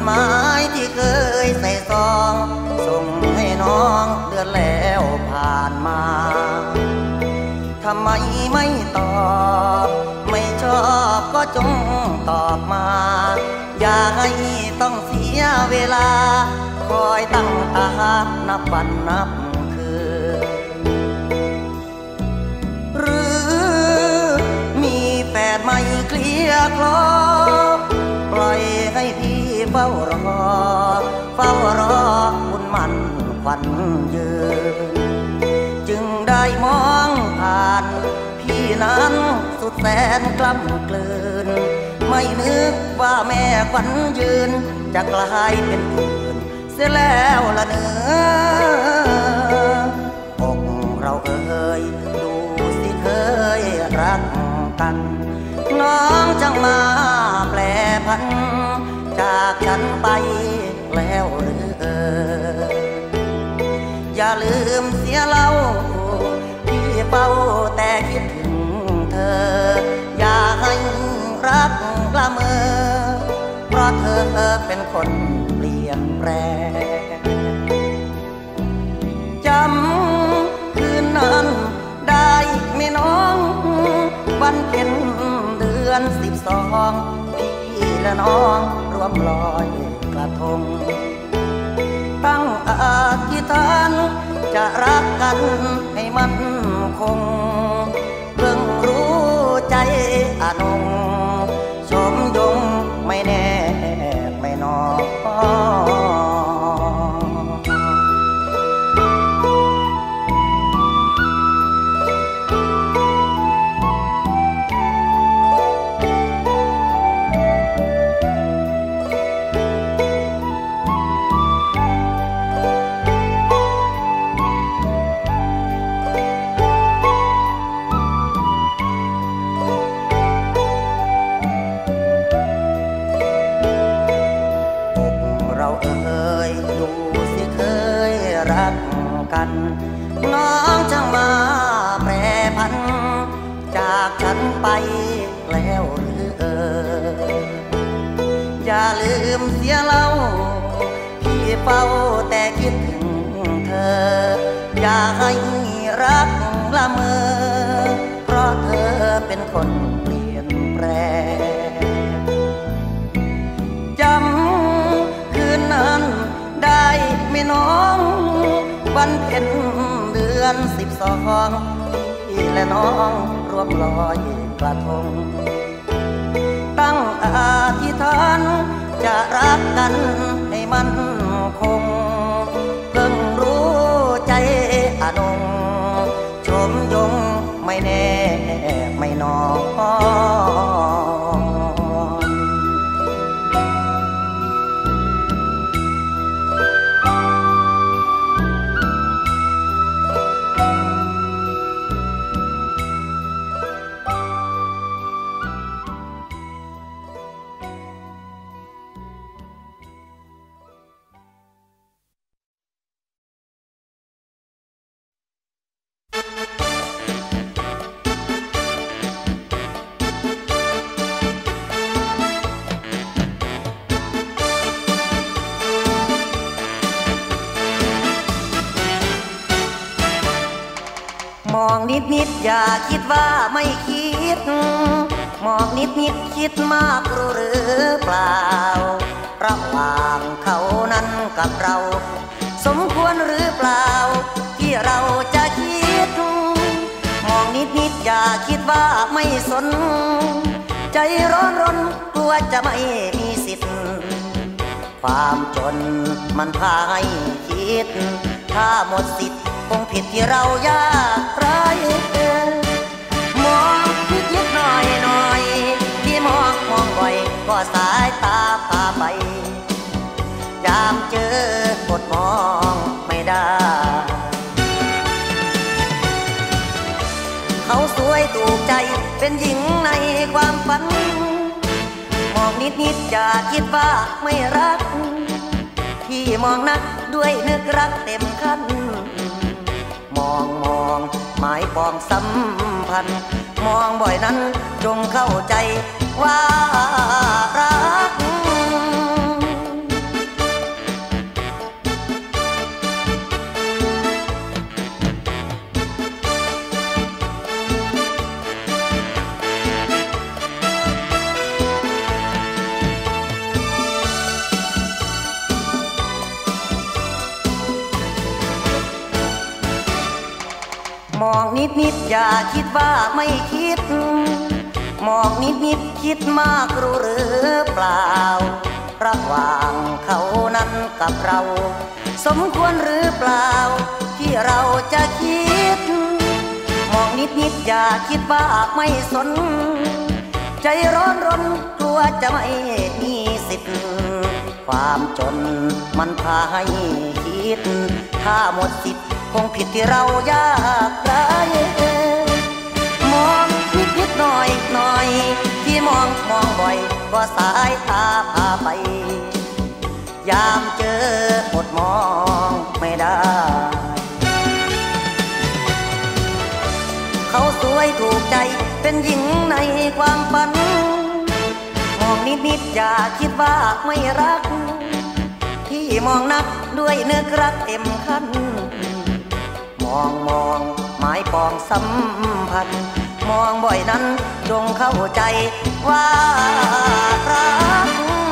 หมายที่เคยใส่ซองส่งให้น้องเดือนแล้วผ่านมาทำไมไม่ตอบไม่ชอบก็จงตอบมาอย่าให้ต้องเสียเวลาคอยตั้งตานับวันนับคืนหรือมีแฟนไม่เคลียร์คลอปล่อยให้พี่เฝ้ารอบุญมันขวัญยืนจึงได้มองผ่านพี่นั้นสุดแสนกล้ำกลืนไม่นึกว่าแม่ขวัญยืนจะกลายเป็นอื่นเสียแล้วละเนื้อกเราเอ่ยดูสิเคยรักกันน้องจังมาแปรพันจากฉันไปแล้วหรืออย่าลืมเสียเล่าพี่เฝ้าแต่คิดถึงเธออย่าให้รักละเมอเพราะเธอเป็นคนเปลี่ยนแปลงจำคืนนั้นได้ไหมน้องวันเพ็ญเดือน12พี่และน้องร่วมลอยกระทงตั้งอธิษฐานจะรักกันให้มันคงเพิ่งรู้ใจอนงชมยงไม่แน่ไม่นอนน้องจังมาแปรพันจากฉันไปแล้วหรืออย่าลืมเสียเล่าพี่เฝ้าแต่คิดถึงเธออย่าให้รักละเมอเพราะเธอเป็นคนเปลี่ยนแปลงจำคืนนั้นได้ไหมน้องวันเพ็ญเดือน12พี่และน้องร่วมลอยกระทงตั้งอธิษฐานจะรักกันให้มันคงเพิ่งรู้ใจอนงชมยงไม่แน่ไม่นอนมองนิดอย่าคิดว่าไม่คิดมองนิดคิดมากรู้หรือเปล่าระหว่างเขานั้นกับเราสมควรหรือเปล่าที่เราจะคิดมองนิดอย่าคิดว่าไม่สนใจร้อนรนกลัวจะไม่มีสิทธิ์ความจนมันพาให้คิดถ้าหมดสิทธิ์คงผิดที่เรายากไร้มองคิดหน่อยที่มองบ่อยก็สายตาพาไปยามเจอกดมองไม่ได้เขาสวยถูกใจเป็นหญิงในความฝันมองนิดอย่าคิดว่าไม่รักที่มองนักด้วยนึกรักเต็มคันมองหมายปองสัมพันธ์มองบ่อยนั้นจงเข้าใจว่ารักนิดนิดอย่าคิดว่าไม่คิดมองนิดนิดคิดมากรู้หรือเปล่าระหว่างเขานั้นกับเราสมควรหรือเปล่าที่เราจะคิดมองนิดนิดอย่าคิดว่าไม่สนใจร้อนรนกลัวจะไม่มีสิทธิ์ความจนมันพาให้คิดถ้าหมดสิทธิ์คงผิดที่เรายากไร้มองนิดนิดหน่อยหน่อยที่มองบ่อยก็สายตาพาไปยามเจอหมดมองไม่ได้เขาสวยถูกใจเป็นหญิงในความฝันมองนิดนิดอย่าคิดว่าไม่รักที่มองนักด้วยเนื้อรักเต็มคันมองหมายปองสัมพันธ์มองบ่อยนั้นจงเข้าใจว่ารัก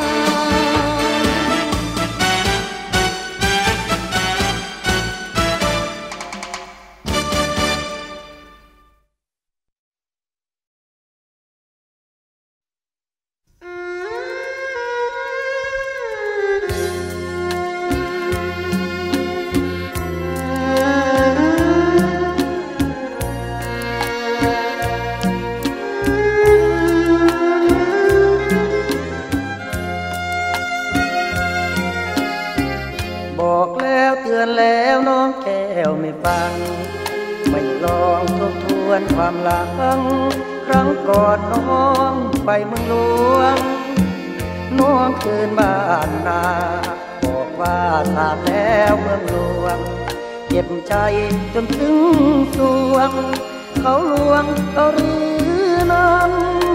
บอกแล้วเตือนแล้วน้องแก้วไม่ฟังไม่ลองทบทวนความหลังครั้งก่อนน้องไปเมืองหลวงน้องคืนบ้านนาบอกว่าทราบแล้วเมืองหลวงเจ็บใจจนถึงสวงเขาลวงเอาหรือนั้น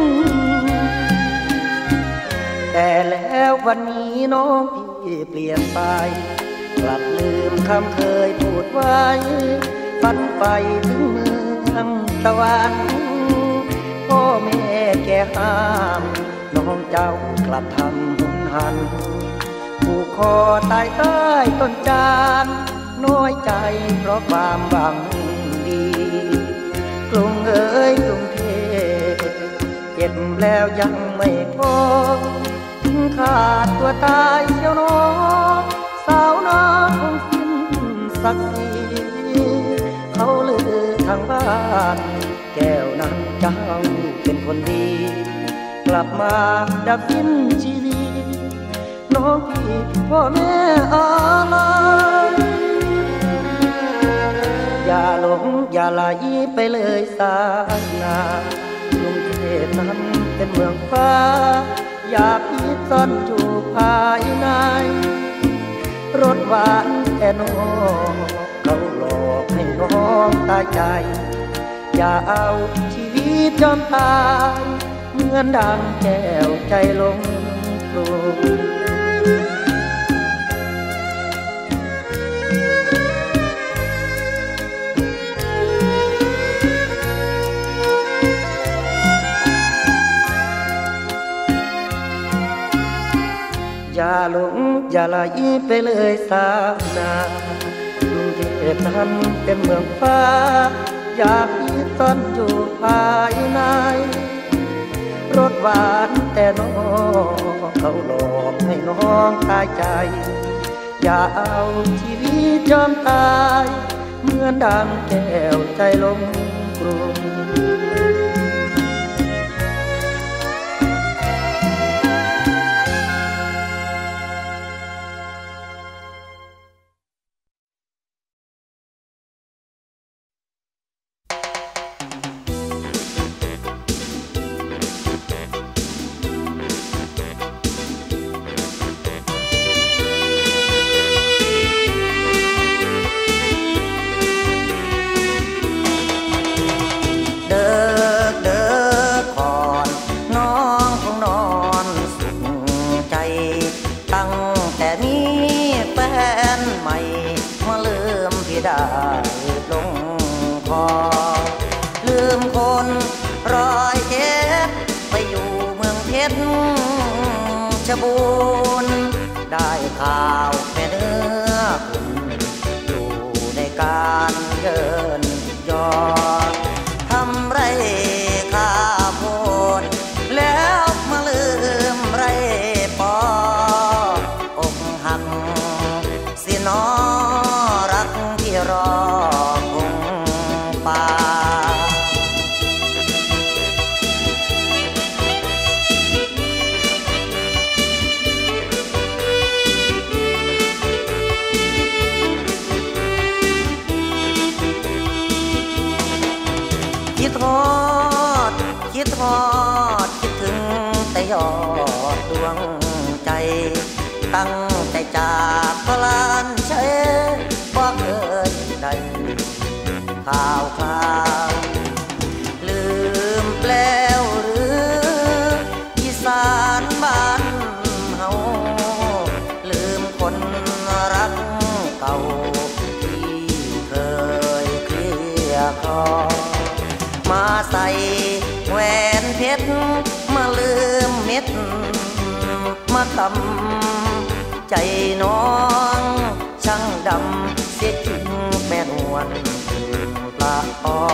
แต่แล้ววันนี้น้องพี่เปลี่ยนไปกลับลืมคำเคยพูดไว้ฝันไปถึงเมืองตะวันพ่อแม่แกห้ามน้องเจ้ากลับทำหุนหันผูกคอตายใต้ต้นจานน้อยใจเพราะความหวังดีกรุงเอ๋ยกรุงเทพเจ็บแล้วยังไม่พอถึงขาดตัวตายเชียวน้องสาวนาคงสิ้นศักดิ์ศรีเขาลือทางบ้านแก้วนั้นเจ้าเป็นคนดีกลับมาดับสิ้นชีวิตน้องพี่พ่อแม่อะไรอย่าหลงอย่าไหลไปเลยสายนากรุงเทพนั้นเป็นเมืองฟ้าอย่าพิษซ่อนอยู่ภายในรสหวานแต่น้องเขาหลอกให้น้องตายใจอย่าเอาชีวิตยอมตายเหมือนดังแก้วใจลงกลุ่มอย่าหลงอย่าไหลไปเลยสาวนา กรุงเทพนั้นเป็นเมืองฟ้าอยากมีซ่อนอยู่ภายในรสหวานแต่น้องเขาหลอกให้น้องตายใจอย่าเอาชีวิตยอมตายเหมือนดังแก้วใจลงกรุงได้ลงคอลืมคน107ไปอยู่เมืองเพชรบูรณ์ได้ข่าวแม่เนื้อคุณอยู่ในการเยินยอดคิดถึงแต่ยอดดวงใจตั้งแต่จากพลานใช้ว่าเคยได้ข่าวลืมแล้วหรืออีสานบ้านเฮาลืมคนรักเก่าที่เคยเคลียร์คอมาใส่แหวนเพชรมาลืมเม็ดมาทำใจน้องช่างดำเสียจริงแม่นวลปลาปอ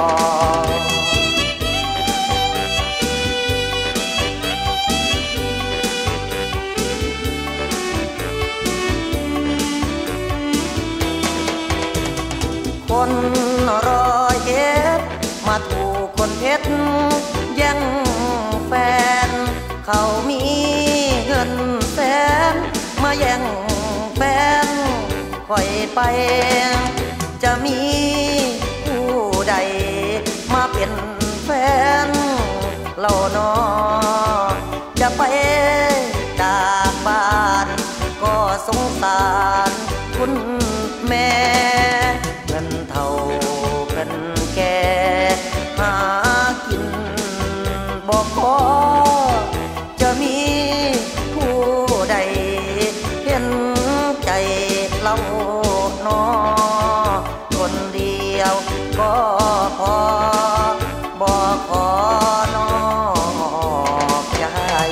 คน101มาถูกคนเพชรแย่งแฟนเขามีเงินแสนมาแย่งแฟนค่อยไปจะมีผู้ใดมาเป็นแฟนเล่าน้อจะไปจากบ้านก็สงสารคุณแม่เงินเท่าเงินแก่หากินบ่พอจะมีผู้ใดเห็นใจเล่าน้อคนเดียวก็พอบ่ขอนอกใจ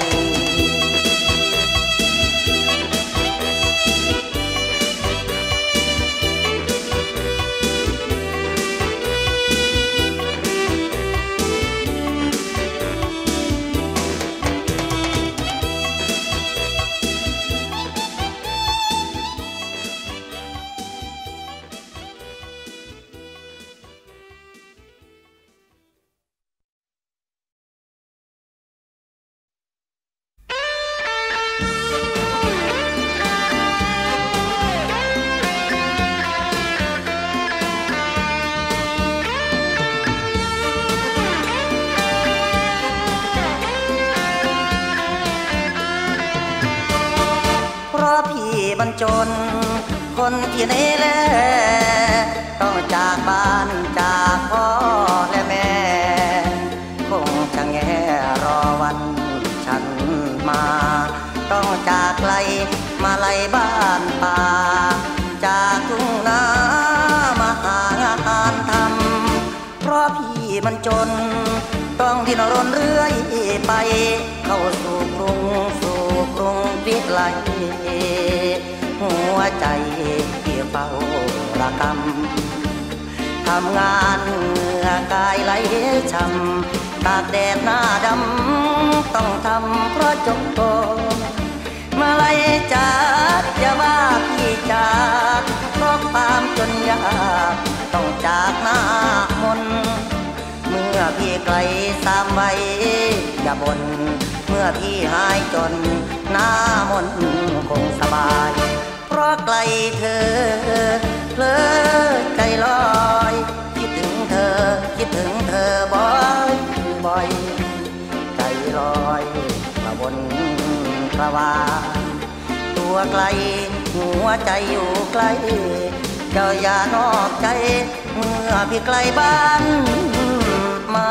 มันจนคนที่ไหนแลต้องจากบ้านจากพ่อและแม่คงจะแง่รอวันฉันมาต้องจากไกลมาไล่บ้านป่าจากทุ่งนามาหางานทำเพราะพี่มันจนต้องดิ้นรนเรื่อยไปเข้าสู่กรุงวิไลหัวใจที่เฝ้าระกำทำงานเหงื่อกายไหลช้ำตากแดดหน้าดำต้องทำเพราะจงโตมาไล่จากอย่าว่าพี่จากเพราะความจนยากต้องจากหน้ามนเมื่อพี่ไกล3 ใบอย่าบ่นเมื่อพี่หายจนหน้ามนคงสบายเพราะไกลเธอเพลอใจลอยคิดถึงเธอบ่อยใจลอยกระวนกระวายตัวไกลหัวใจอยู่ไกลเจ้าอย่านอกใจเมื่อพี่ไกลบ้านมา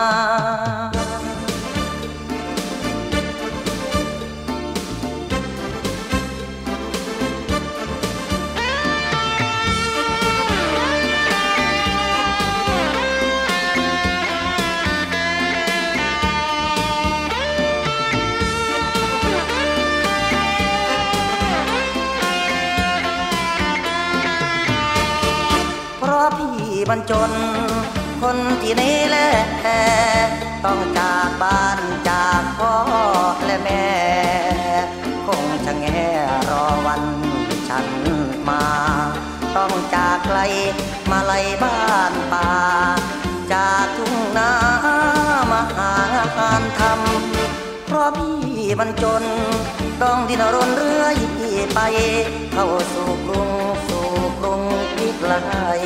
พี่มันจนคนที่นี่แหละต้องจากบ้านจากพ่อและแม่คงจะแง่รอวันฉันมาต้องจากไกลมาไล่บ้านป่าจากทุ่งนามาหางานทำเพราะพี่มันจนต้องดิ้นรนเรื่อยไปเข้าสู่กรุงวิไล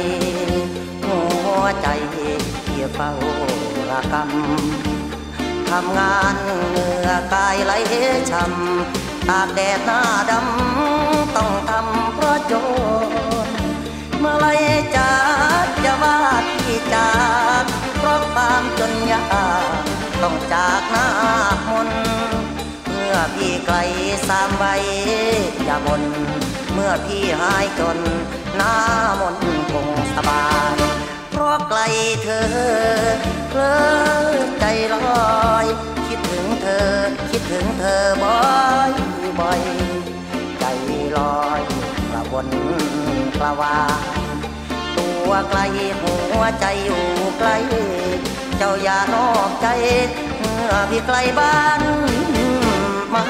หัวใจที่เฝ้าระกำททำงานเหงื่อกายไหลช้ำตากแดดหน้าดำต้องทำเพราะจนเมื่อไรจะว่าที่จากเพราะความจนยากต้องจากหน้ามนเมื่อพี่ไกลสามใบอย่าบ่นเมื่อพี่หายจนหน้ามนคงสบายเพราะไกลเธอเพลิดใจลอยคิดถึงเธอบ่อยใจลอยกระวนกระวายตัวไกลหัวใจอยู่ไกลเจ้าอย่านอกใจเมื่อพี่ไกลบ้านมา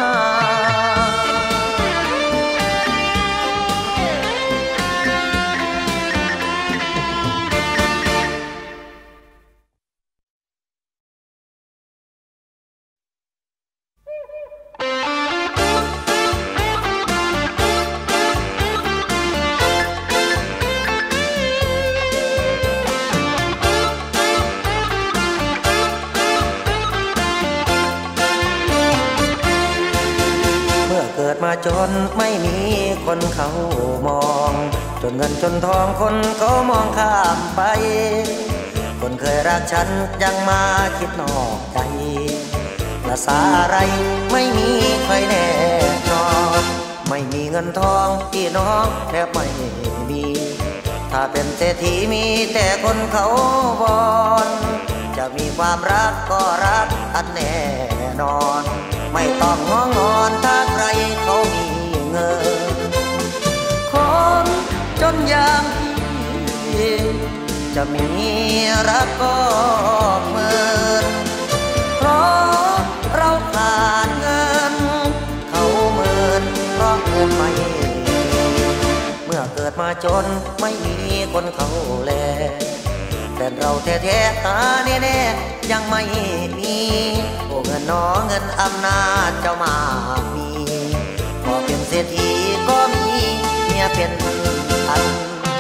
มาจนไม่มีคนเขามองจนเงินจนทองคนเขามองข้ามไปคนเคยรักฉันยังมาคิดนอกใจภาษาอะไรไม่มีใครแน่นอนไม่มีเงินทองพี่น้องแทบไม่มีถ้าเป็นเศรษฐีมีแต่คนเขาบอนจะมีความรักก็รักอันแน่นอนไม่ต้องงองอนถ้าใครเขามีเงินคนจนอย่างพี่จะมีรักก็เหมือนเพราะเราขาดเงินเขาเหมือนเพราะเงินไม่เมื่อเกิดมาจนไม่มีคนเขาแลแต่เราแท้ๆตาแน่ๆยังไม่มีโอ้เงินน้อเงินอำนาจเจ้ามามีพอเป็นเศรษฐีก็มีเมียเป็นพัน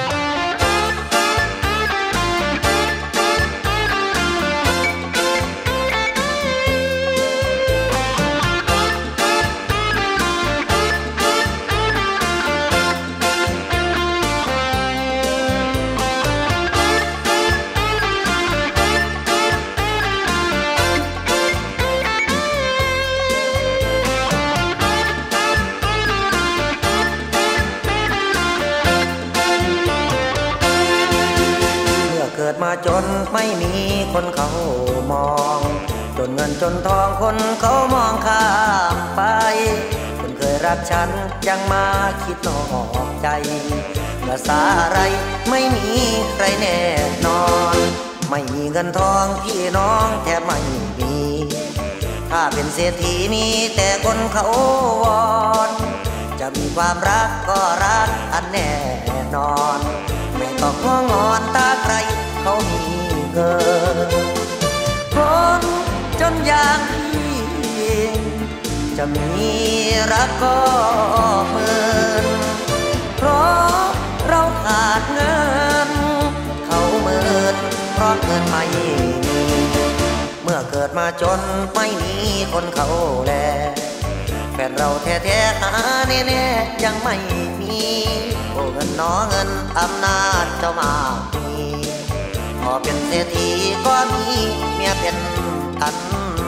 มาจนไม่มีคนเขามองจนเงินจนทองคนเขามองข้ามไปคนเคยรักฉันยังมาคิดนอกใจภาษาอะไรไม่มีใครแน่นอนไม่มีเงินทองพี่น้องแทบไม่มีถ้าเป็นเศรษฐีมีแต่คนเขาวอนจะมีความรักก็รักอันแน่นอนไม่ต้องงองอนตาใครเขามีเงินคนจนอย่างพี่จะมีรักก็เหมือนเพราะเราขาดเงินเขาเหมือนเพราะเงินไม่มีเมื่อเกิดมาจนไม่มีคนเขาแลแฟนเราแท้ๆหาแน่ๆยังไม่มีโอ้เงินน้อเงินอำนาจเจ้ามาพอเป็นเศรษฐีก็มีเมียเป็นพัน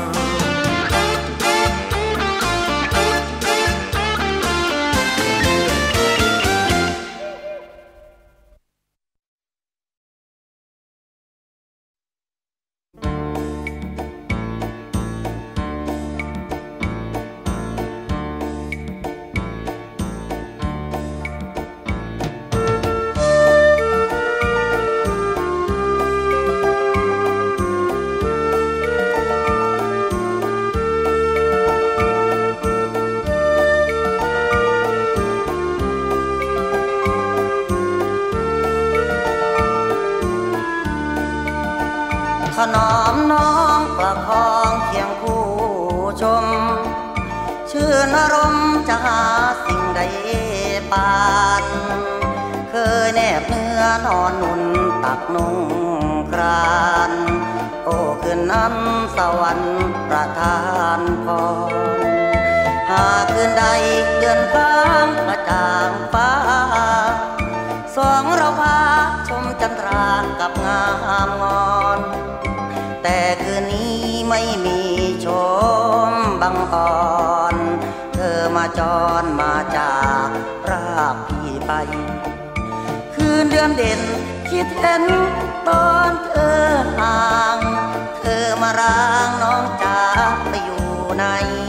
ถนอมน้องประคองเคียงคู่ชมชื่นอารมณ์จะหาสิ่งใดปานเคยแนบเนื้อนอนนุ่นตักนุ่งครานโอ้คืนนั้นสวรรค์ประทานพรหากคืนใดเดือนค้างกระจ่างฟ้าสองเราพาชมจันทรากับงามงอนแต่คืนนี้ไม่มีชมบังอ่อนเธอมาจรมาจากรากพี่ไปคืนเดือนเด่นคิดเห็นตอนเธอห่างเธอมาร้างน้องจากไปอยู่ไหน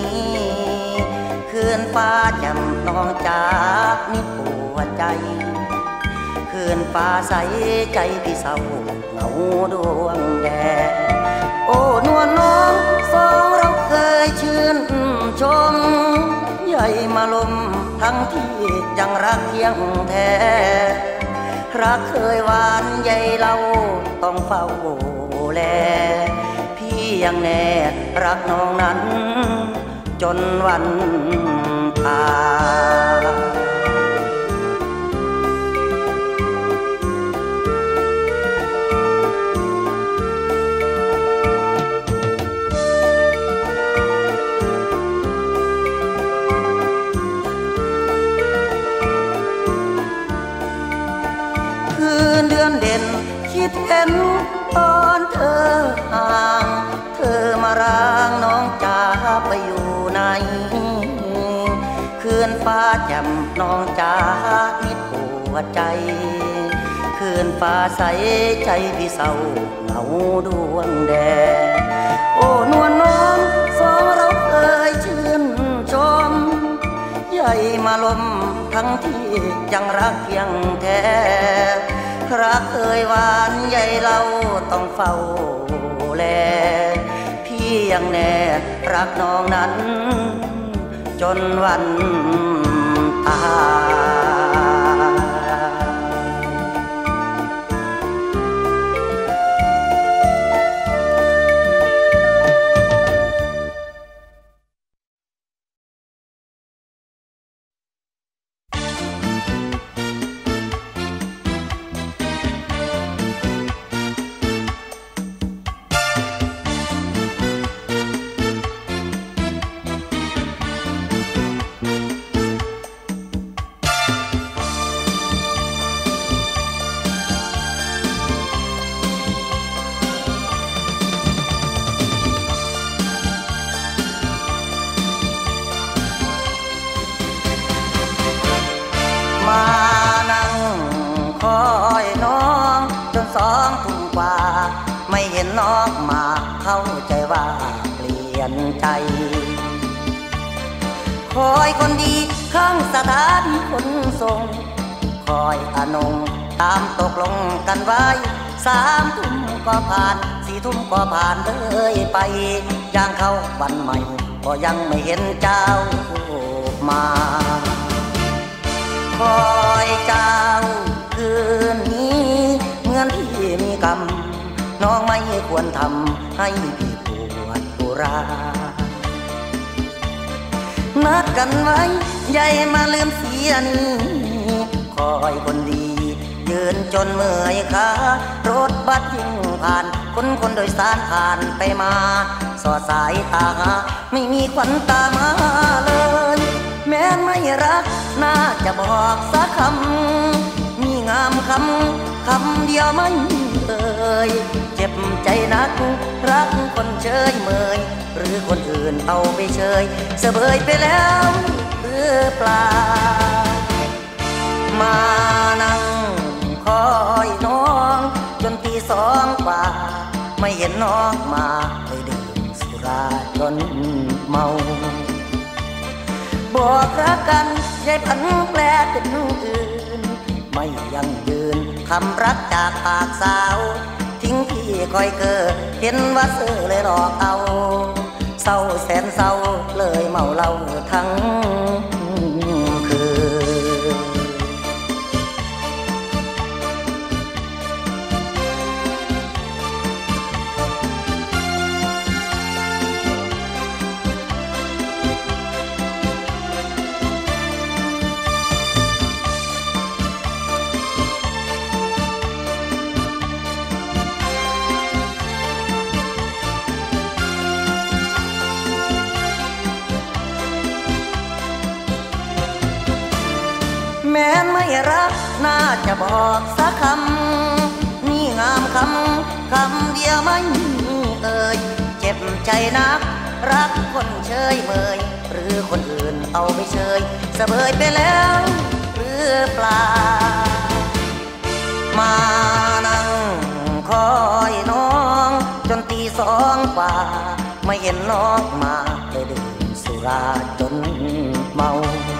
คืนฟ้าแจ่มน้องจากนิดปวดใจคืนฟ้าใสใจพี่เศร้าเหงาดวงแดดโอ้นวลน้องสองเราเคยชื่นชมใหญ่มาลมทั้งที่ยังรักเที่ยงแท้รักเคยหวานใหญ่เราต้องเฝ้าแลพี่ยังแน่รักน้องนั้นจนวันตายเดือนเด่นคิดเห็นตอนเธอห่างเธอมาร้างน้องจ๋าไปอยู่ไหนคืนฟ้าแจ่มน้องจ๋านิดปวดใจคืนฟ้าใสใจพี่เศร้าเหงาดวงแดดโอ้นวลน้องสองเราเคยชื่นชมใหญ่มาลมทั้งที่ยังรักเพียงแท้รักเคยหวานใหญ่เราต้องเฝ้าแลพี่ยังแน่รักน้องนั้นจนวันตายมานั่งคอยน้องจน2 ทุ่มกว่าไม่เห็นน้องมาเข้าใจว่าเปลี่ยนใจคอยคนดีข้างสถานีขนส่งคอยอนงตามตกลงกันไว้3 ทุ่มก็ผ่าน4 ทุ่มก็ผ่านเลยไปย่างเข้าวันใหม่ก็ยังไม่เห็นเจ้ามาคอยเจ้าคืนนี้เหมือนที่มีกรรมน้องไม่ควรทำให้พี่ปวดอุรานัดกันไว้ใหญ่มาลืมเสียนี้คอยคนดียืนจนเมื่อยขารถบัสยิ่งผ่านคนโดยสารผ่านไปมาสอดสายตาไม่มีควันตามาเลยแม้ไม่รักน่าจะบอกสักคำมีงามคำเดียวไม่เอ่ยเจ็บใจนักรักคนเชยเมยหรือคนอื่นเอาไปเชยเสบยไปแล้วหรือเปล่ามานั่งคอยน้องจนตี2 กว่าไม่เห็นน้องมาเลยดื่มสุราจนเมาบอกรักกันยายพันแปลเป็นอื่นไม่ยังยืนคำรักจากปากสาวทิ้งพี่คอยเกิดเห็นว่าเสือเลยหลอกเอาเศร้าแสนเศร้าเลยเมาเหล้าทั้งคืนม้นไม่รักน่าจะบอกสักคำนี่งามคำเดียวไม่เอ่ยเจ็บใจนักรักคนเชยเมยหรือคนอื่นเอาไม่เชยเสบยไปแล้วหรือเปล่ามานั่งคอยน้องจนตีสองกว่าไม่เห็นน้องมาเลยดื่มสุราจนเมา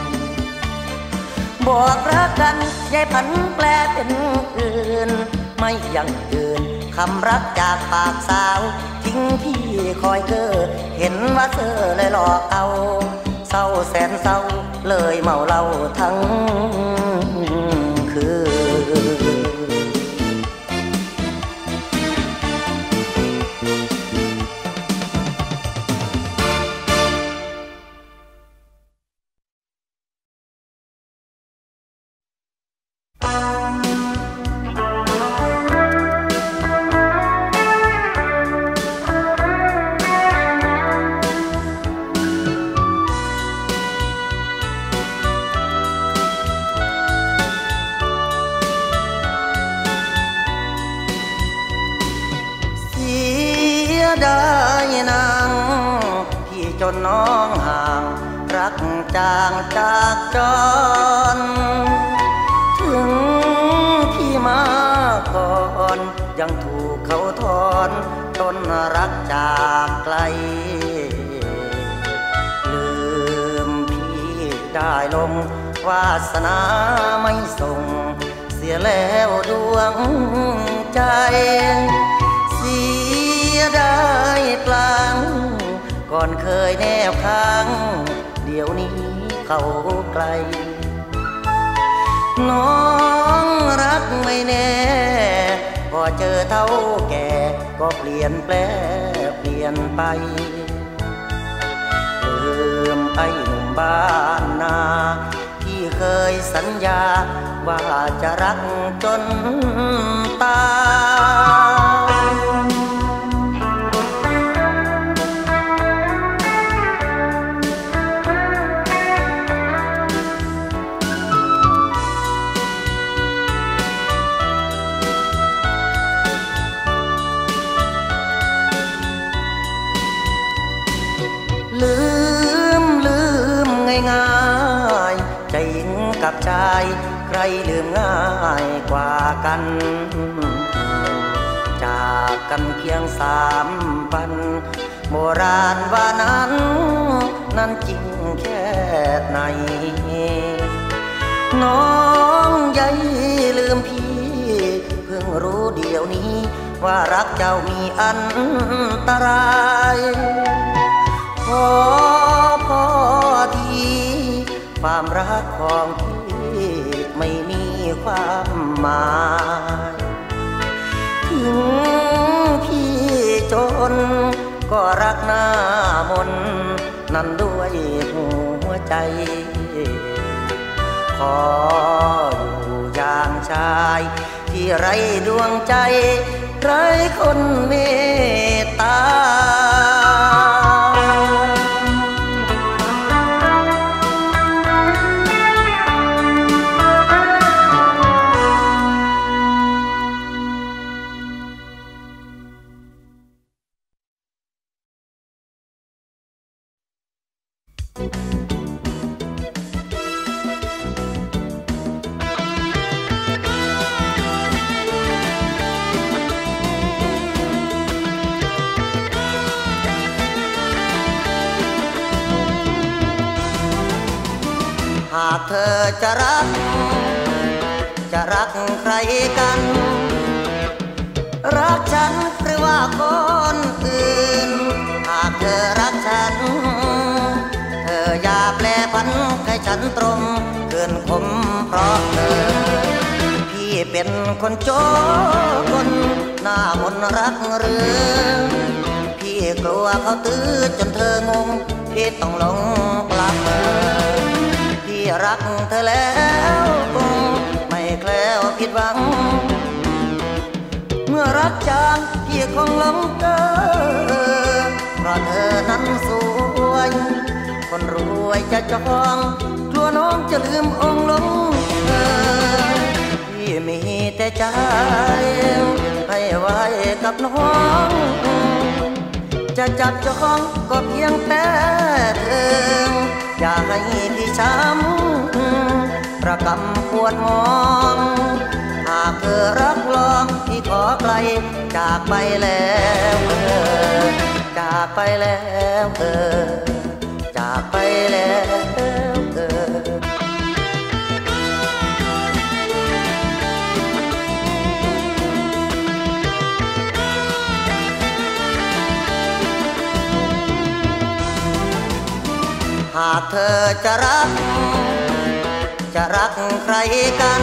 บอกรักกันยายพันแปลเป็นอื่นไม่ยังยืนคำรักจากปากสาวทิ้งพี่คอยเก้อเห็นว่าเธอเลยหลอกเอาเศร้าแสนเศร้าเลยเมาเหล้าทั้งคืนได้นางพี่จนน้องห่างรักจางจากจรถึงพี่มาก่อนยังถูกเขาทอนต้นรักจากไกลลืมพี่ได้ลงวาสนาไม่ส่งเสียแล้วดวงใจเสียได้ปลางก่อนเคยแนบค้างเดี๋ยวนี้เขาไกลน้องรักไม่แน่พอเจอเท่าแก่ก็เปลี่ยนแปลเปลี่ยนไปลืมไอ้หนุ่มบ้านนาที่เคยสัญญาว่าจะรักจนตายลืมง่ายๆใจหญิงกับชายใครลืมง่ายกว่ากันจากกันเพียง3 วันโบราณว่านั้นจริงแค่ไหนน้องใหญ่ลืมพี่เพิ่งรู้เดี๋ยวนี้ว่ารักเจ้ามีอันตรายขอพอทีความรักของพี่ไม่มีความหมายถึงพี่จนก็รักหน้ามนนั้นด้วยหัวใจขออยู่อย่างชายที่ไร้ดวงใจไร้คนเมตตาหากเธอจะรักใครกันรักฉันหรือว่าคนอื่นหากเธอรักฉันเธออย่าแปลผันให้ฉันตรงเกินคมเพราะเธอพี่เป็นคนโจรหน้ามนรักหรือพี่กลัวเขาตื้อจนเธองงพี่ต้องหลงกลับพี่รักเธอแล้วไม่แคล้วผิดหวังเมื่อรักจางพี่คงหลงเธอเพราะเธอนั้นสวยคนรวยจะจองกลัววน้องจะลืมองค์ลงพี่มีแต่ใจให้ไว้กับน้องจะจับจองก็เพียงแต่เธออย่าให้พี่ช้ำระกำปวดมองหากเธอรักลองพี่ขอไกลจากไปแล้วจากไปแล้วจากไปแล้วหากเธอจะรักใครกัน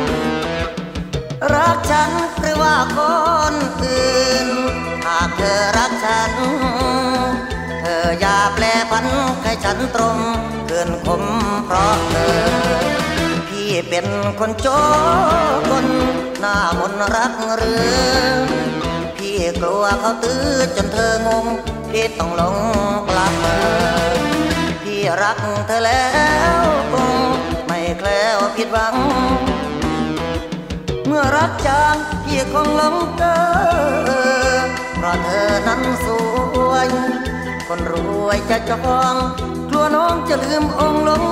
รักฉันหรือว่าคนอื่นหากเธอรักฉันเธออย่าแปลพันให้ฉันตรงเกินคมเพราะเธอพี่เป็นคนโจรหน้ามนรักหรือพี่กลัวเขาตื้อจนเธองงพี่ต้องหลงกลับพี่รักเธอแล้วคงไม่แคล้วผิดหวังเมื่อรักจางพี่คงหลงเธอเพราะเธอนั้นสวยคนรวยจะจองกลัวน้องจะลืมองค์ลง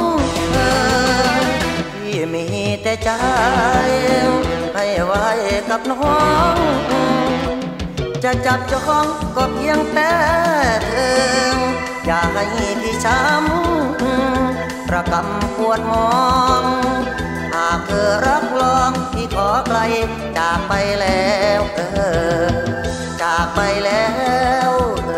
พี่มีแต่ใจให้ไว้กับน้องจะจับจองก็เพียงแต่เธออย่าให้พี่ช้ำระกำปวดมองหากเธอรักลองพี่ขอไกลจากไปแล้วจากไปแล้ว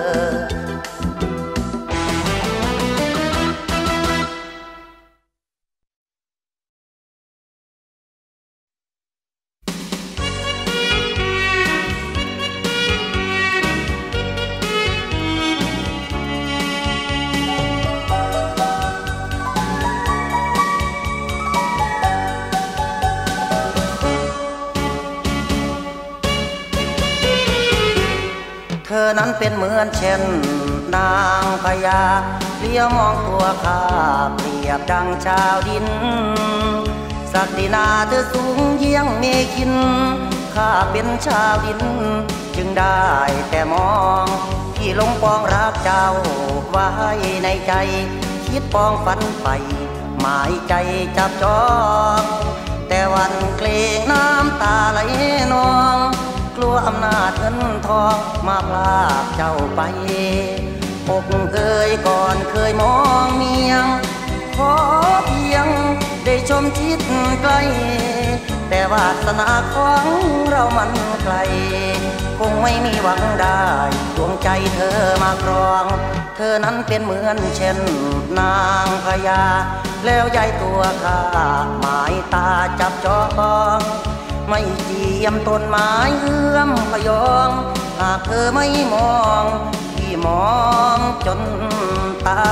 เธอนั้นเป็นเหมือนเช่นนางพญาเลี้ยวมองตัวข้าเปรียบดังชาวดินศักดินาเธอสูงเยี่ยงเมฆินข้าเป็นชาวดินจึงได้แต่มองที่ลงปองรักเจ้าไว้ในใจคิดปองฝันไปหมายใจจับจองแต่วันเกรงน้ำตาไหลนองกลัวอำนาจเงินทองมาพลากเจ้าไปอกเคยก่อนเคยมองเมียงขอเพียงได้ชมชิดไกลแต่วาสนาของเรามันไกลคงไม่มีหวังได้ดวงใจเธอมาครองเธอนั้นเป็นเหมือนเช่นนางพญาแล้วยายตัวข้าหมายตาจับจองไม่เจียมต้นไม้เอื้อมพยองหากเธอไม่มองพี่มองจนตา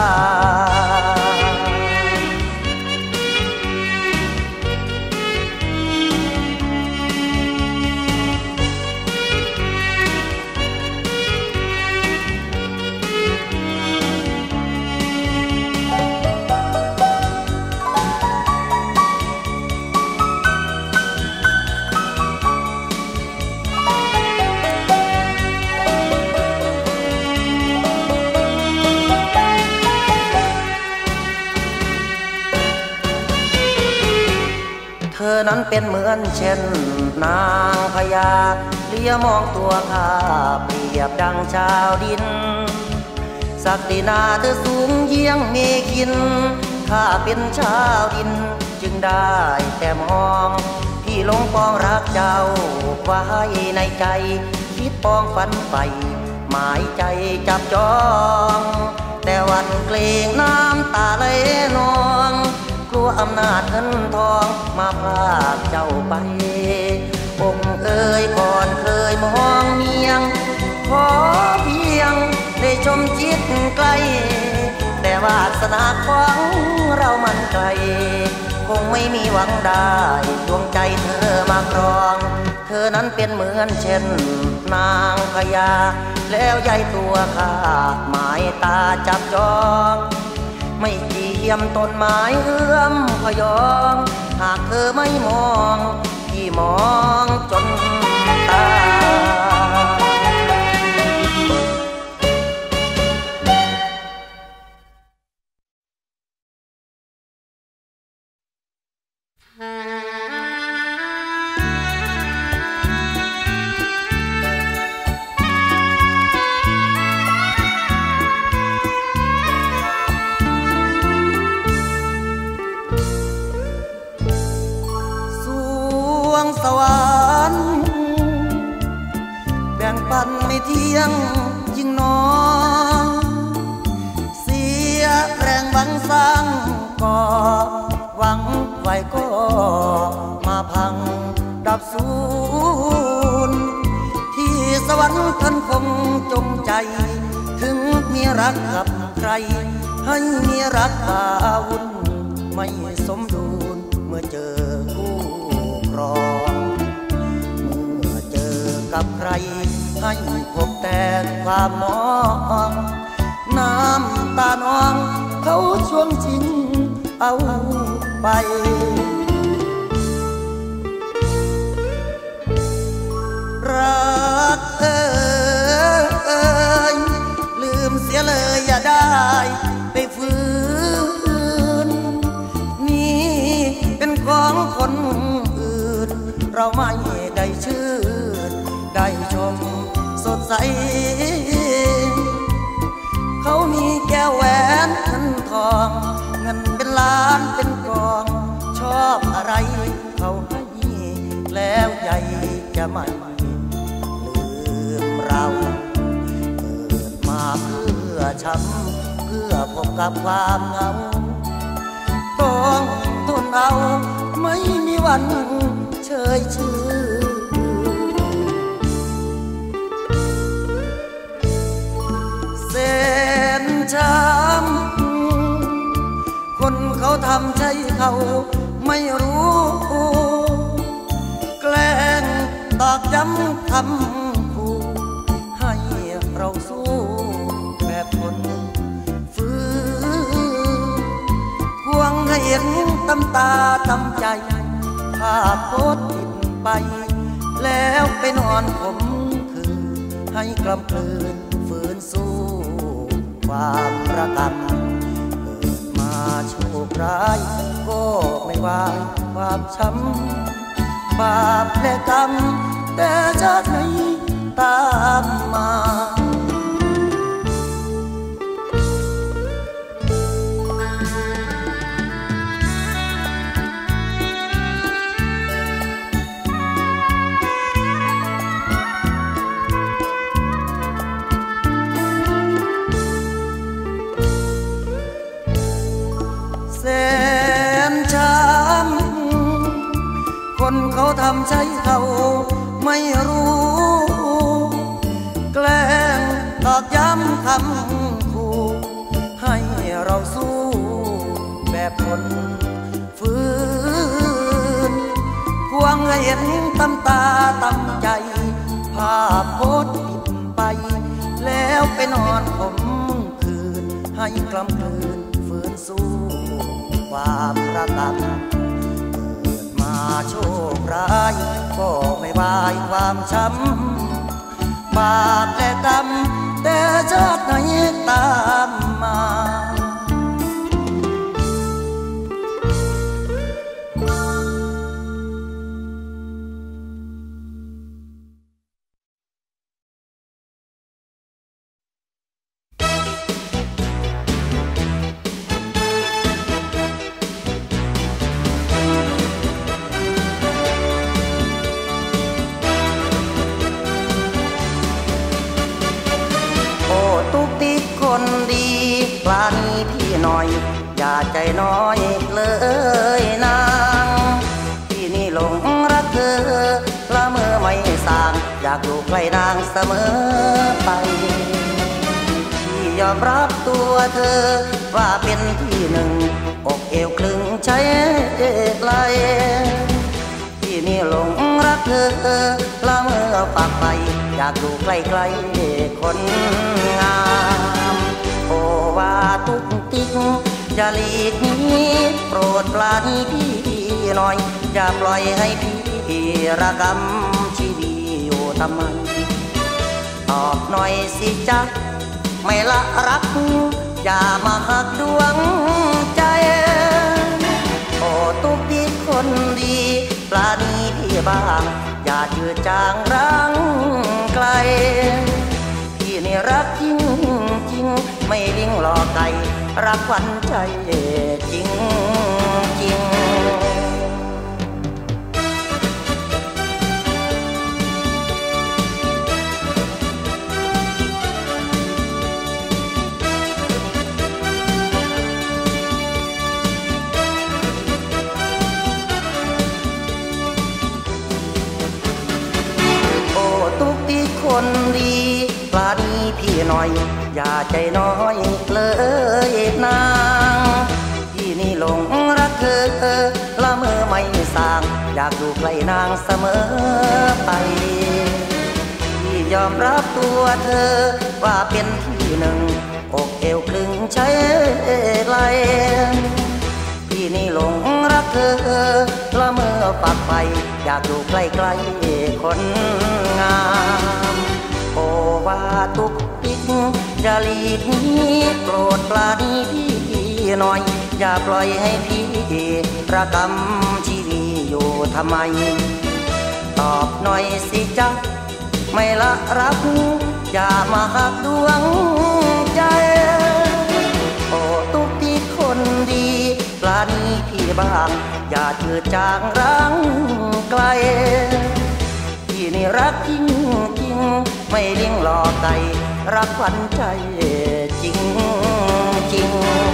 เธอนั้นเป็นเหมือนเช่นนางพญาเลี้ยมองตัวข้าเปรียบดังชาวดินศักดินาเธอสูงเยี่ยงเมฆินข้าเป็นชาวดินจึงได้แต่มองพี่ลงปองรักเจ้าไว้ในใจคิดปองฝันไปหมายใจจับจองแต่วันเกรงน้ำตาไหลนองกลัวอำนาจเงินทองมาพลากเจ้าไปอกเอ่ยก่อนเคยมองเมียงขอเพียงได้ชมจิตไกลแต่วาสนาของเรามันไกลคงไม่มีหวังได้ดวงใจเธอมาครองเธอนั้นเป็นเหมือนเช่นนางพญาแล้วยายตัวข้าหมายตาจับจองไม่เจียมต้นไม้เอื้อมพยองหากเธอไม่มองพี่มองจนตาสวรรค์แบ่งปันไม่เที่ยงยิ่งน้องเสียแรงหวังสร้างก่อหวังไว้ก็มาพังดับสูญที่สวรรค์ท่านคงจงใจถึงมีรักกับใครให้มีรักบาวุ่นไม่สมดุลเมื่อเจอเมื่อเจอกับใครให้พบแต่ความมองน้ำตาน้องเขาช่วงจริงเอาไปรักลืมเสียเลยอย่าได้ไปฝืนนี่เป็นของคนเราไม่ได้ชื่นได้ชมสดใสเขามีแก้วแหวนเงินทองเงินเป็นล้านเป็นกองชอบอะไรเขาให้แล้วใหญ่จะไม่ลืมเราเกิดมาเพื่อช้ำเพื่อพบกับความเหงาต้องทนเอาไม่มีวันเชยชื่อเส้นช้ำคนเขาทำใจเขาไม่รู้แกล้งตอกย้ำคำคู่ให้เราสู้แบบคนฝืนควงให้เห็นตำตาตำใจภาพโพสติดไปแล้วไปนอนผมคืนให้กลำกลืนฝืนสู้ความระกำเกิดมาโชคร้ายก็ไม่ว่าความช้ำบาปและกรรมแต่จะไหนตามมาคนเขาทำใช้เขาไม่รู้แกล้งตอกย้ำคำคู่ให้เราสู้แบบคนฝืนควงให้เห็นตำตาตำใจภาพโพสติดไปแล้วไปนอนผมคืนให้กลำกลืนฝืนสู้ความรักโชคร้ายก็ไม่วายความช้ำบาปและกรรมแต่ชาติไหนตามมาปลานี้พี่หน่อยอย่าใจน้อยเลยนางพี่นี่หลงรักเธอละเมื่อไม่สางอยากอยู่ใกล้นางเสมอไปพี่ยอมรับตัวเธอว่าเป็นที่หนึ่งอกเอวคลึงใช้ไหลพี่นี่หลงรักเธอละเมื่อฝากไปอยากอยู่ใกล้ๆคนงามโอว่าตุกติกอย่าหลีกหนีโปรดปราณีพี่หน่อยอย่าปล่อยให้พี่ระกำชีวิตอยู่ทำไมตอบหน่อยสิจ๊ะไม่ละรักอย่ามาหักดวงใจโอ้ตุกที่คนดีปราณีพี่บ้างอย่าจืดจางรังไกลพี่นี่รักจริงจริงไม่ลิงหลอกไก่รักหวันใจจริงจริงคนดีปราณีพี่หน่อยอย่าใจน้อยเลยนางพี่นี่หลงรักเธอละเมอไม่สางอยากอยู่ใกล้นางเสมอไปพี่ยอมรับตัวเธอว่าเป็นที่หนึ่งอกเอวคลึงใช้ไหลพี่นี่หลงรักเธอละเมอฝากไปอยากอยู่ใกล้ๆคนงามโอวาตุกติกอย่าหลีกหนีโปรดปราณีพี่หน่อยอย่าปล่อยให้พี่ระกำชีวิตอยู่ทำไมตอบหน่อยสิจ๊ะไม่ละรักอย่ามาหักดวงใจโอ้ตุกติกคนดีปราณีพี่บ้างอย่าจืดจางรังไกลพี่นี่รักจริงจริงไม่เลี้ยงหลอกไก่รักหวันใจจริงจริง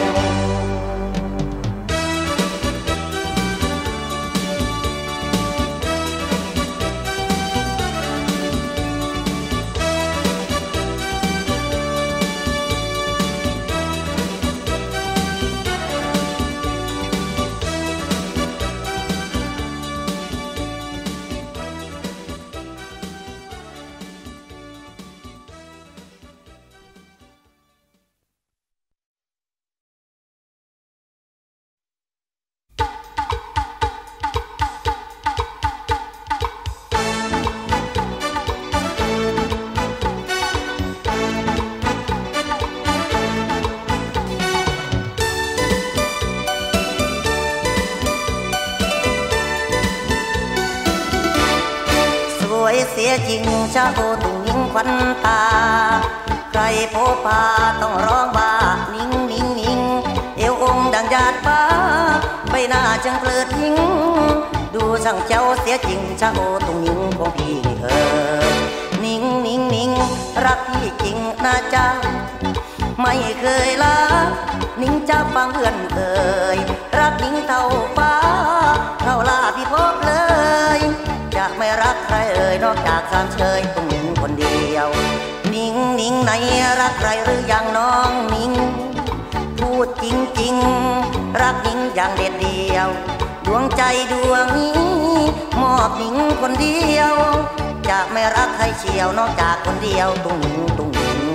เสียจริงชาโอตุงยิงควันตาใครโพพาต้องร้องว่านิ่งนิ่งนิ่งเอวองดังหยาดฟ้าใบหน้าจังเปลือทิ้งดูสั่งเจ้าเสียจริงชาโอตุงยิงของพี่นิ่งนิ่งนิ่งรักพี่จริงนะจ๊ะไม่เคยลานิ่งจะฟังเพื่อนเอ่ยรักนิ่งเท่าฟ้าเท่าลาพี่พบเลยจะไม่รักใครเอ่ยนอกจากสามเชยตุงนิ่งคนเดียวนิ่งนิ่งไหนรักใครหรือยังน้องนิ่งพูดจริงจริงรักนิ่งอย่างเด็ดเดียวดวงใจดวงนี้มอบนิ่งคนเดียวจะไม่รักใครเชียวนอกจากคนเดียวตุงนิ่งตุงนิ่ง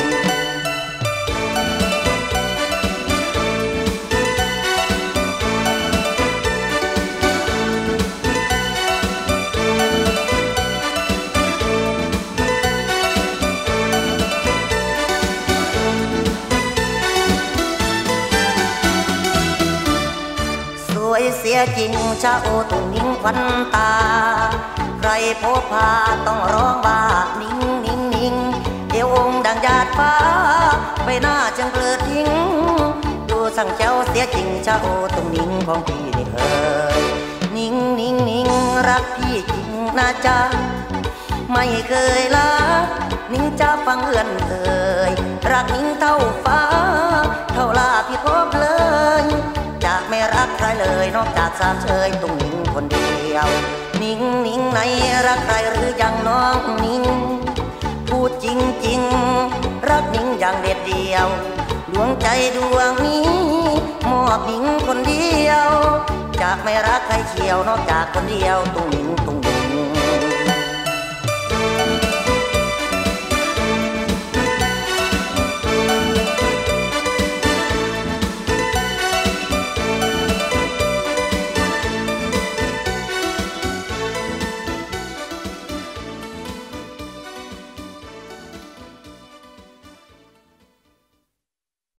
เสียจริงชาโอตุงนิ่งควันตาใครพบพาต้องร้องว่านิ่งนิ่งนิ่งเอวองดังหยาดฟ้าใบหน้าจังเปลือทิ้งดูสั่งเจ้าเสียจริงชาโอตุงนิ่งของพี่นี่เคยนิ่งนิ่งนิ่งรักพี่จริงนะจ๊ะไม่เคยลานิ่งจะฟังเอื้อนเอ่ยรักนิ่งเท่าฟ้าเท่าลาพี่พบเลยจะไม่รักใครเลยนอกจากสามเชยตุงนิ่งคนเดียวนิ่งนิ่งไหนรักใครหรือยังน้องนิ่งพูดจริงจริงรักนิ่งอย่างเด็ดเดียวดวงใจดวงนี้มอบนิ่งคนเดียวจะไม่รักใครเชียวนอกจากคนเดียวตุงนิ่ง